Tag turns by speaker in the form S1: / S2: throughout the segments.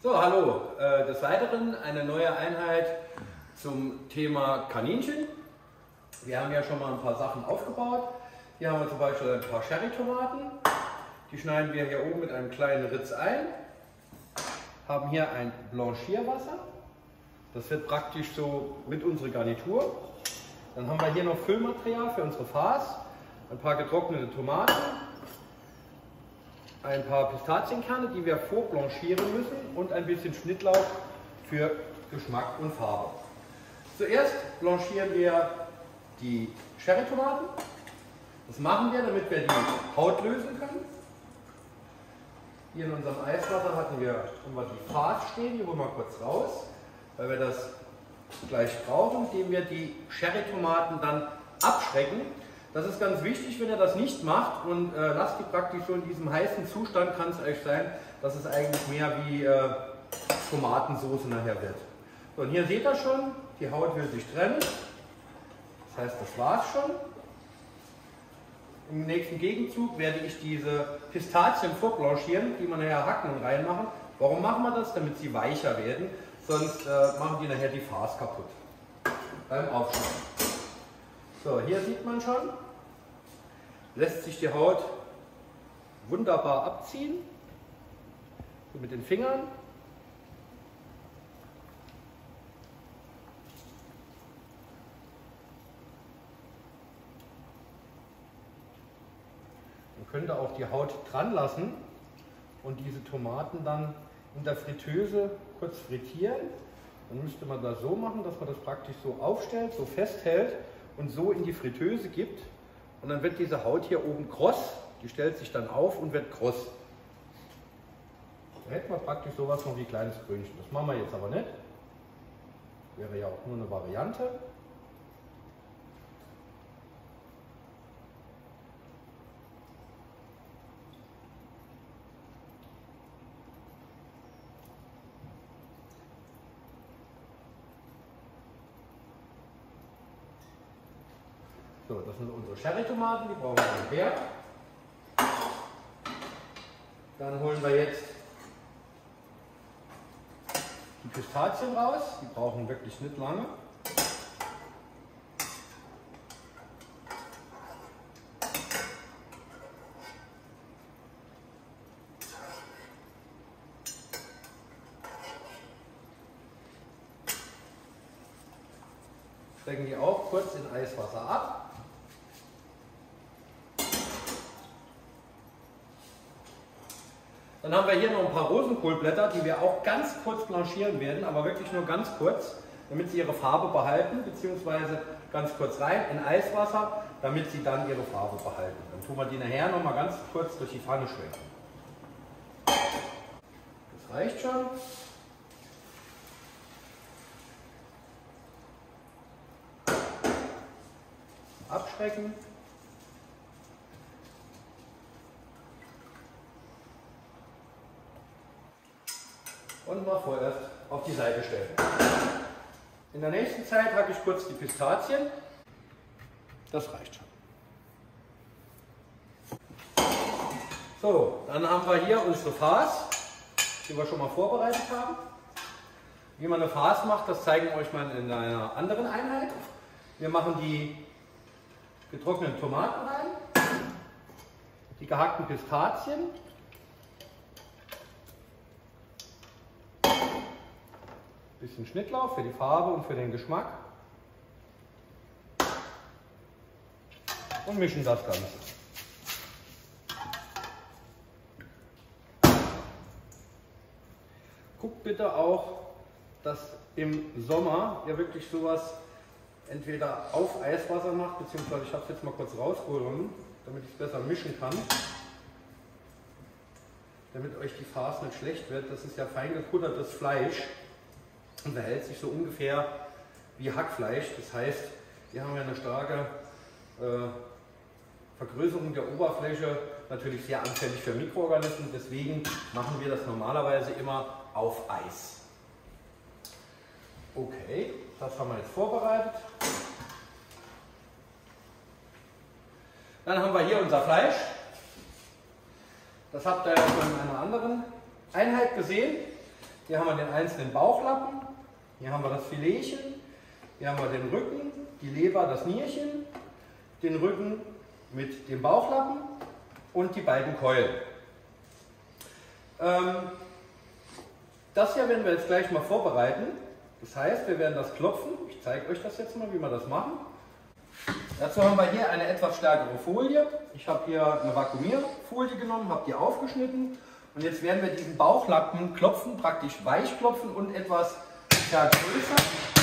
S1: So, hallo. Des Weiteren eine neue Einheit zum Thema Kaninchen. Wir haben ja schon mal ein paar Sachen aufgebaut. Hier haben wir zum Beispiel ein paar Cherrytomaten. Die schneiden wir hier oben mit einem kleinen Ritz ein. Haben hier ein Blanchierwasser. Das wird praktisch so mit unserer Garnitur. Dann haben wir hier noch Füllmaterial für unsere Farce. Ein paar getrocknete Tomaten. Ein paar Pistazienkerne, die wir vorblanchieren müssen, und ein bisschen Schnittlauch für Geschmack und Farbe. Zuerst blanchieren wir die Cherrytomaten. Das machen wir, damit wir die Haut lösen können. Hier in unserem Eiswasser haben wir die Farce stehen, die holen wir kurz raus, weil wir das gleich brauchen, indem wir die Cherrytomaten dann abschrecken. Das ist ganz wichtig, wenn ihr das nicht macht und lasst die praktisch so in diesem heißen Zustand, kann es euch sein, dass es eigentlich mehr wie Tomatensauce nachher wird. So, und hier seht ihr schon, die Haut will sich trennen. Das heißt, das war's schon. Im nächsten Gegenzug werde ich diese Pistazien vorblanchieren, die wir nachher hacken und reinmachen. Warum machen wir das? Damit sie weicher werden, sonst machen die nachher die Farce kaputt beim Aufschneiden. So, hier sieht man schon, lässt sich die Haut wunderbar abziehen, so mit den Fingern. Man könnte auch die Haut dran lassen und diese Tomaten dann in der Fritteuse kurz frittieren. Dann müsste man das so machen, dass man das praktisch so aufstellt, so festhält und so in die Fritteuse gibt, und dann wird diese Haut hier oben kross, die stellt sich dann auf und wird kross. Da hätten wir praktisch sowas noch wie kleines Brötchen. Das machen wir jetzt aber nicht. Wäre ja auch nur eine Variante. So, das sind unsere Cherrytomaten, die brauchen wir dann her. Dann holen wir jetzt die Pistazien raus, die brauchen wirklich nicht lange. Schrecken die auch kurz in Eiswasser ab. Dann haben wir hier noch ein paar Rosenkohlblätter, die wir auch ganz kurz blanchieren werden, aber wirklich nur ganz kurz, damit sie ihre Farbe behalten, beziehungsweise ganz kurz rein in Eiswasser, damit sie dann ihre Farbe behalten. Dann tun wir die nachher noch mal ganz kurz durch die Pfanne schwenken. Das reicht schon. Abschrecken. Und mal vorerst auf die Seite stellen. In der nächsten Zeit hacke ich kurz die Pistazien. Das reicht schon. So, dann haben wir hier unsere Farce, die wir schon mal vorbereitet haben. Wie man eine Farce macht, das zeigen wir euch mal in einer anderen Einheit. Wir machen die getrockneten Tomaten rein, die gehackten Pistazien, bisschen Schnittlauch für die Farbe und für den Geschmack und mischen das Ganze. Guckt bitte auch, dass im Sommer ihr wirklich sowas entweder auf Eiswasser macht, beziehungsweise ich habe es jetzt mal kurz rausgeholt, damit ich es besser mischen kann, damit euch die Farce nicht schlecht wird. Das ist ja fein geputtertes Fleisch und verhält sich so ungefähr wie Hackfleisch. Das heißt, hier haben wir eine starke Vergrößerung der Oberfläche, natürlich sehr anfällig für Mikroorganismen. Deswegen machen wir das normalerweise immer auf Eis. Okay, das haben wir jetzt vorbereitet. Dann haben wir hier unser Fleisch. Das habt ihr ja schon in einer anderen Einheit gesehen. Hier haben wir den einzelnen Bauchlappen, hier haben wir das Filetchen, hier haben wir den Rücken, die Leber, das Nierchen, den Rücken mit dem Bauchlappen und die beiden Keulen. Das hier werden wir jetzt gleich mal vorbereiten. Das heißt, wir werden das klopfen. Ich zeige euch das jetzt mal, wie wir das machen. Dazu haben wir hier eine etwas stärkere Folie. Ich habe hier eine Vakuumierfolie genommen, habe die aufgeschnitten. Und jetzt werden wir diesen Bauchlappen klopfen, praktisch weich klopfen und etwas vergrößern.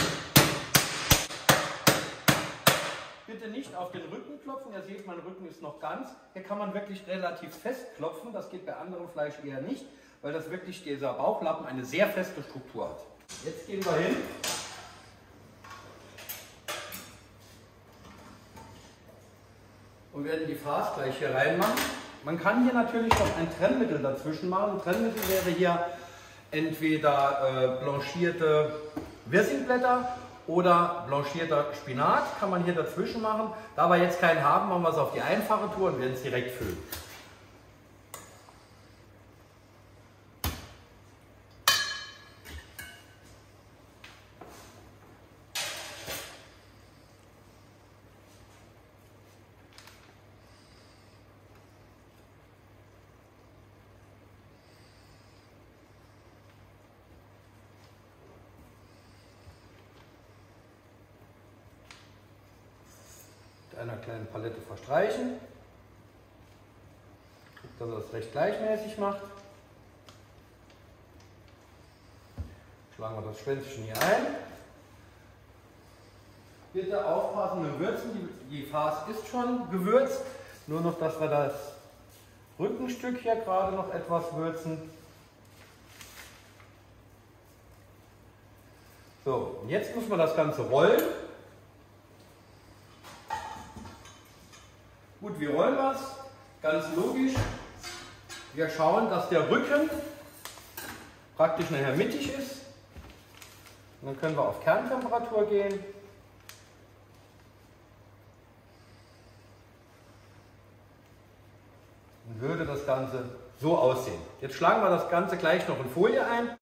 S1: Bitte nicht auf den Rücken klopfen. Ihr seht, mein Rücken ist noch ganz. Hier kann man wirklich relativ fest klopfen. Das geht bei anderem Fleisch eher nicht, weil das wirklich dieser Bauchlappen eine sehr feste Struktur hat. Jetzt gehen wir hin. Und werden die Farce gleich hier reinmachen. Man kann hier natürlich noch ein Trennmittel dazwischen machen. Ein Trennmittel wäre hier entweder blanchierte Wirsingblätter oder blanchierter Spinat. Kann man hier dazwischen machen. Da wir jetzt keinen haben, machen wir es auf die einfache Tour und werden es direkt füllen. Einer kleinen Palette verstreichen, dass er das recht gleichmäßig macht. Schlagen wir das Schwänzchen hier ein. Bitte aufpassen, wir würzen, die Farce ist schon gewürzt, nur noch, dass wir das Rückenstück hier gerade noch etwas würzen. So, und jetzt muss man das Ganze rollen. Gut, wie rollen wir es? Ganz logisch. Wir schauen, dass der Rücken praktisch nachher mittig ist. Und dann können wir auf Kerntemperatur gehen. Und würde das Ganze so aussehen. Jetzt schlagen wir das Ganze gleich noch in Folie ein.